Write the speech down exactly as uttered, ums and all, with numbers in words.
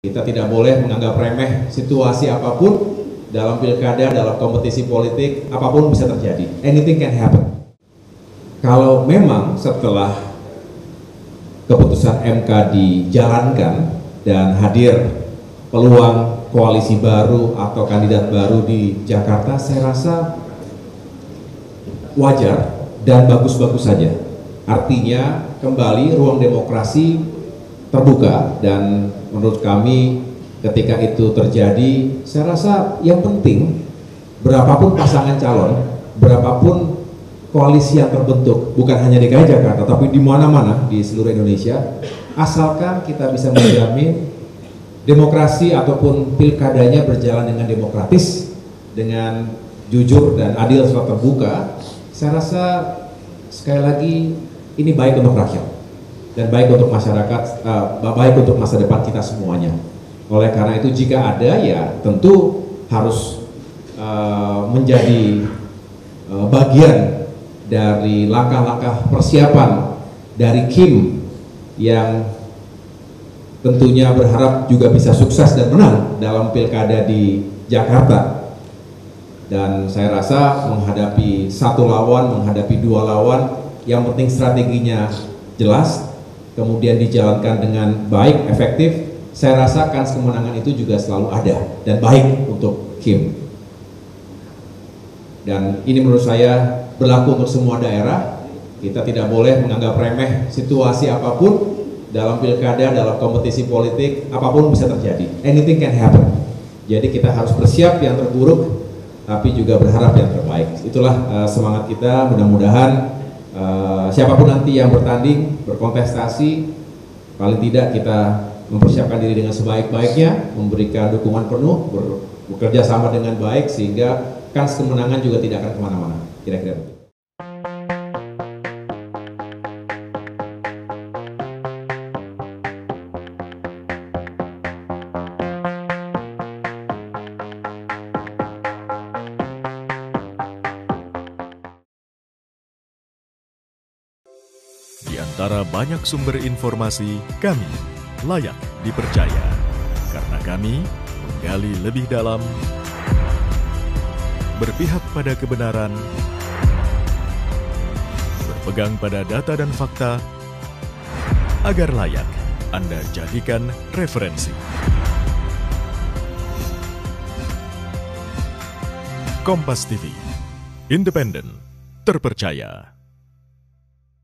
Kita tidak boleh menganggap remeh situasi apapun dalam pilkada, dalam kompetisi politik, apapun bisa terjadi. Anything can happen. Kalau memang setelah keputusan M K dijalankan dan hadir peluang koalisi baru atau kandidat baru di Jakarta, saya rasa wajar dan bagus-bagus saja. Artinya kembali ruang demokrasi terbuka, dan menurut kami ketika itu terjadi, saya rasa yang penting berapapun pasangan calon, berapapun koalisi yang terbentuk, bukan hanya di D K I Jakarta tapi di mana-mana di seluruh Indonesia, asalkan kita bisa menjamin demokrasi ataupun pilkadanya berjalan dengan demokratis, dengan jujur dan adil serta terbuka, saya rasa sekali lagi ini baik untuk rakyat dan baik untuk masyarakat, uh, baik untuk masa depan kita semuanya. Oleh karena itu jika ada, ya tentu harus uh, menjadi uh, bagian dari langkah-langkah persiapan dari Kim yang tentunya berharap juga bisa sukses dan menang dalam pilkada di Jakarta. Dan saya rasa menghadapi satu lawan, menghadapi dua lawan, yang penting strateginya jelas, kemudian dijalankan dengan baik, efektif, saya rasa kans kemenangan itu juga selalu ada dan baik untuk Kim. Dan ini menurut saya berlaku untuk semua daerah. Kita tidak boleh menganggap remeh situasi apapun dalam pilkada, dalam kompetisi politik, apapun bisa terjadi. Anything can happen. Jadi kita harus bersiap yang terburuk, tapi juga berharap yang terbaik. Itulah uh, semangat kita. Mudah-mudahan Uh, siapapun nanti yang bertanding, berkontestasi, paling tidak kita mempersiapkan diri dengan sebaik-baiknya, memberikan dukungan penuh, ber, bekerja sama dengan baik, sehingga kans kemenangan juga tidak akan kemana-mana. Kira-kira begitu. Di antara banyak sumber informasi, kami layak dipercaya karena kami menggali lebih dalam, berpihak pada kebenaran, berpegang pada data dan fakta, agar layak Anda jadikan referensi. Kompas T V, independen, terpercaya.